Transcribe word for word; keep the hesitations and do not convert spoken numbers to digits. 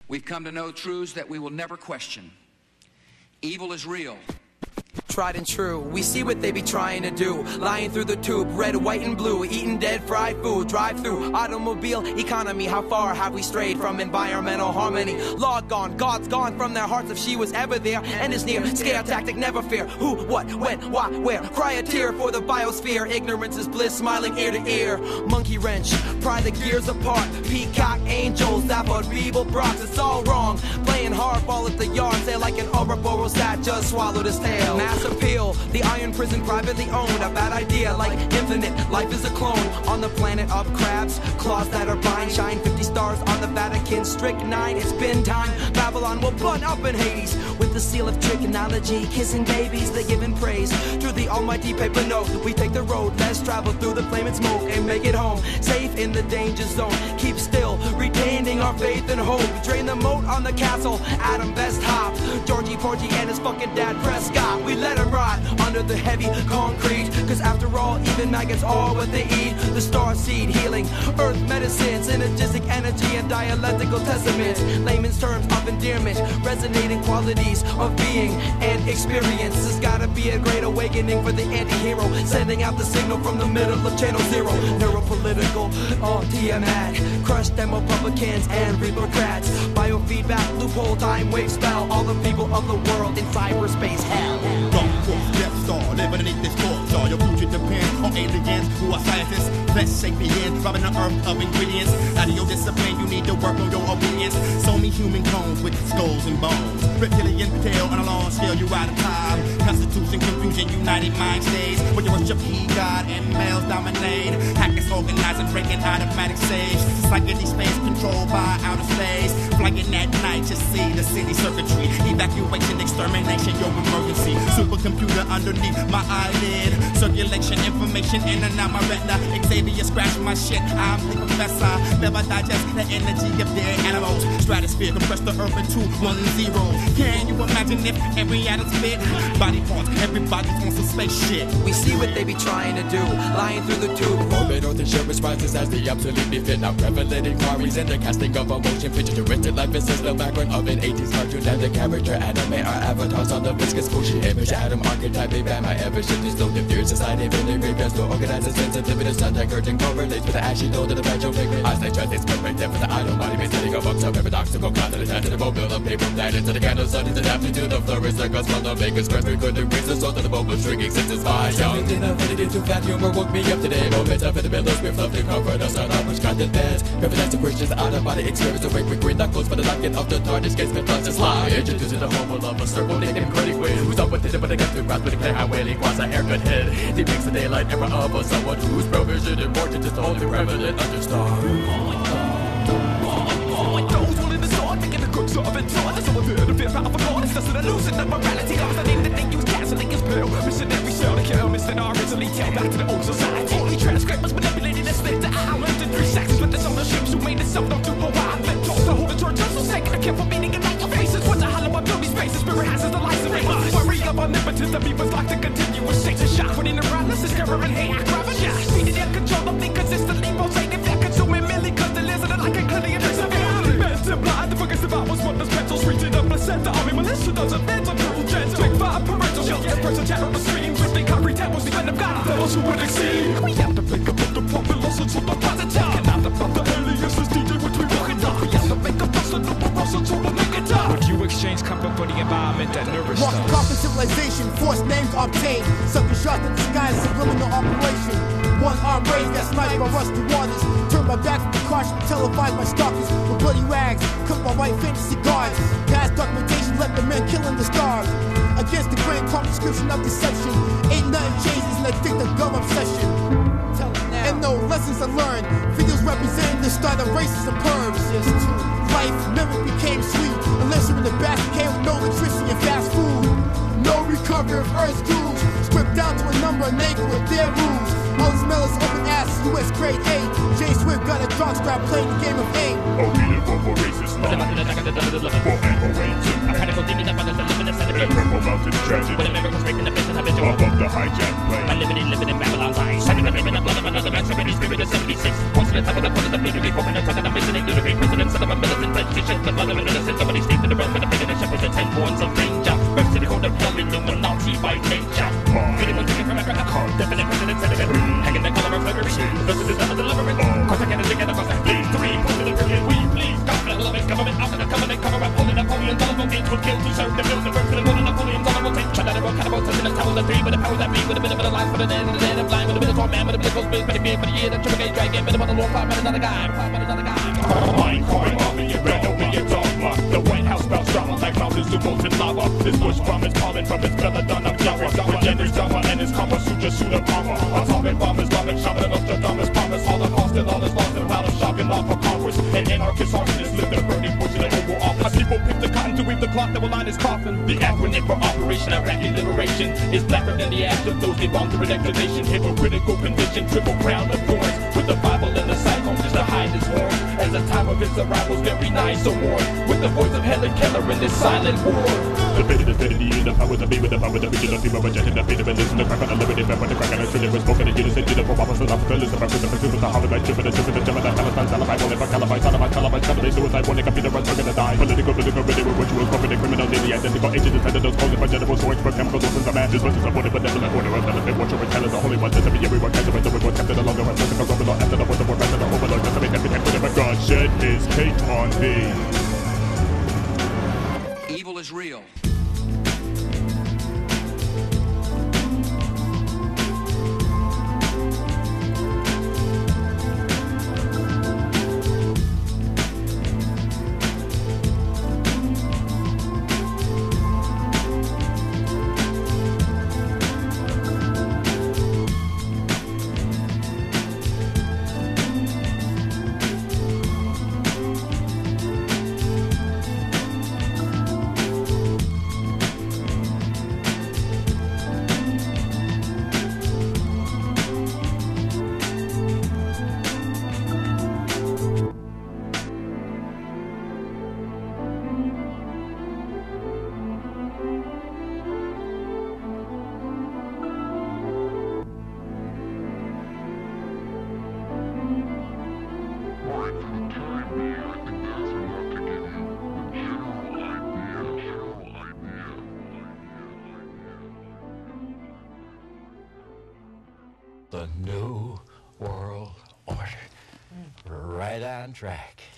We've come to know truths that we will never question. Evil is real. Tried and true, we see what they be trying to do. Lying through the tube, red, white, and blue. Eating dead, fried food, drive through. Automobile economy, how far have we strayed from environmental harmony? Law gone, God's gone from their hearts if she was ever there and is near. Scare tactic, never fear. Who, what, when, why, where? Cry a tear for the biosphere. Ignorance is bliss, smiling ear to ear. Monkey wrench, pry the gears apart. Peacock angels, that but feeble brats. It's all wrong. Playing hardball at the yard sale like an Ouroboros that just swallowed his tail. Mass appeal, the iron prison privately owned. A bad idea like infinite, life is a clone. On the planet of crabs, claws that are blind. Shine fifty stars on the Vatican, strychnine. It's been time, Babylon will burn up in Hades. With the seal of trichology, kissing babies, they giving praise to the almighty paper note. We take the road, let's travel through the flame and smoke and make it home, safe in the danger zone. Keep still, retaining our faith and hope. Drain the moat on the castle, Adam Best Hop, Georgie Porgy and his fucking dad Prescott. We let him rot under the heavy concrete, cause after all, even maggots are what they eat. The star seed healing, earth medicine, synergistic energy and dialectical testaments. Layman's terms of endearment, resonating qualities of being and experience. There's gotta be a great awakening for the anti-hero, sending out the signal from the middle of channel zero. Neuropolitical, all Tiamat, crush them Republicans and Democrats. Biofeedback, loophole, time wave spell, all the people of the world in cyberspace hell. Dark Force, Death Star, living beneath this torch. All your future depends on aliens who are scientists. Flesh sapiens, robbing the earth of ingredients. Out of your discipline, you need to work on your obedience. So many human clones with skulls and bones. Reptilian tail on a long scale, you out of time. Constitution, confusion, united mind stays. When you worship he God and males dominate. Hackers organizing, breaking automatic saves. It's like any space controlled by outer space. Flying at night to see the city circuitry. Evacuation, extermination, your emergency. Supercomputer underneath my eyelid. Circulation, information in and out my retina. Xavier scratch my shit, I'm the professor. Never digest the energy of dead animals. Stratosphere compress the earth into one zero. Can you imagine if every atom fit? Body parts, everybody's on some space shit. We see what they be trying to do, lying through the tube. Orbit Earth insurance rises as the absolutely fit. Now prevalent inquiries and the casting of a motion picture. Directed life is the background of an eighties cartoon. And the character anime are avatars on the viscous bullshit image. Atom archetype, a bad my ever shift is low. Diffuse society, really regress to organize a sensitivity. Sunlight curtain correlates with the ashy node of the fragile figure. I say trust is perfect, and for the idle body, may setting up some paradoxical content attached to the mobile of paper that into the candle sun is adapted to the flourish circles from the maker's crest. We couldn't raise the soul to the mobile shrinking since it's fine. Young infinity to fat humor woke me up today. Moments up in the middle, script love to comfort us on our which content beds. Represents the Christians out of body experience awake with green knuckles for the knocking of the TARDIS gates with plus is lie. Introducing the homo love a circle named him critic way. Who's up with it but I got to grasp with a clear highway across a haircut head. Depicts the daylight era of a someone whose provision important is only prevalent under star. Those holding the sword, making the crooks of it taught. There's someone there to fear out of a god. It's just an illusion of morality. I was the name that they use, gasoline is pill. Missionary cell to kill, missing our originally tell back to the old society. Only transcribers manipulated and split to our into three seconds. But there's other ships who made itself known to Hawaii. Then told to hold the church so sacred. I can't for meaning and not your faces. What's a hollow of beauty spaces? Spirit has the lights of it. Worry of omnipotence, the beavers like to continuous shake to shock. When in the paralysis, terror and hate, I grab a shot. Speed in control of me consistently rotating. They're consuming milli cause the lizard are like a clearly a trace of it. Meant and blind, the focus of ours, what does pencils reaching up a center. Army militia doesn't bend on cruel gentle. Big five parental shells, yes, person chat on the stream. Drifting concrete temples, the end of God, those who would exceed. We have to think about the profit losses from the positive. And not about the alias, this D J which we walk it down. We have to make a person no more so we'll make it down. Would you exchange comfort for the environment that nourishes us? Mark copy civilization, forced names obtained. Sucking shots in the sky, subliminal operation. One arm raised, got sniped by rusty waters. Turned my back from the caution, televised my stalkers with bloody rags. Cooked my white fantasy guards. Past documentation left the men killing the stars. Against the grain, calm description of deception. Ain't nothing changes in a addictive gum obsession. Tell them now. And no lessons I learned. Videos representing the start of racism perms. Life never became sweet unless you're in the basket cave with no electricity and fast food. No recovery of Earth's crews. Stripped down to a number of naked with their rules. All the smell is open ass, U S grade A. Jay Swift got a drug strap playing the game of aim. Oh, we live for racist law. For anti-way to that purple mountain tragedy. When America's raping the business, I've been to above the hijack plane. My living, living in Babylon's eyes. Having the living, the blood of another man, seventy spirit of seventy-six. Once in the top of the front of the middle, hoping to talk and I'm listening to the great president, son of a militant politician. the blood of an innocent. Nobody sleep in the realm of the pagan and shepherds and ten horns of danger. First to the code of hell, Illuminati by nature. Anyone taken from Africa, definite president, sediment. Hanging the color of slavery. Versus the devil deliverance. Cause I can't together, cause I please three. Point to the brilliant, we please. God, the love government, out of the covenant, cover up, holding Napoleon, double gates would kill to serve the bills, the birth of the moon, Napoleon, double take. Collateral, cannibal, touching the towers of three, but the powers that be, with a bit of a life for the dead, and the dead of blind, with a bit of torn man, with a bit of ghost, but the beard for the year, the triple gate dragon, bit of a long cloud, but another guy, but another guy. Mind calling off in your red, open your dogma. The White House spouts drama like mountains to molten lava. This bush promise pollen from his belladonna flower. With Jenny's drama and his Kama Sutra suit of armor. Atomic bomb Islamic shaman and Nostradamus promise. Holocaust and all is lost in a pile of shock and law for Congress. And anarchist arsonists live their burning bush in the Oval Office. People pick the cotton to weave the cloth that will line his coffin. The acronym for Operation Iraqi Liberation is blacker than the ash of those they bombed through an explanation. Hypocritical condition, triple crown of thorns. With the Bible and the cyclone just to hide his horn. As the time of his arrival's very nice or more. With the voice of Helen Keller in this silent war. The fate of the infinity and the power to be with the power to be the people rejecting the fate of it. Listen to crack on the liberty, but the crack on the street was spoken and you just said you know for Papa South Africa. Listen back to the pursuit of the Harvard, Chip and the Chip and the Gemini, Palestine, Taliban, Whatever, Calabai, Taliban, Taliban, Taliban, suicide, warning, computer, runs, we're gonna die. Political, political, ritual, rituals, corporate, criminals, the identical agents, defenders, posing for general storage for chemical sources of man. This versus supported benevolent order of the watcher and tell us the holy one, says every year we work as a winter, we work after the longer, and circle overlord, after the word, the word, after the overlord, just to make everything whatever God shed his hate on thee. Evil is real. The New World Order. Right on track.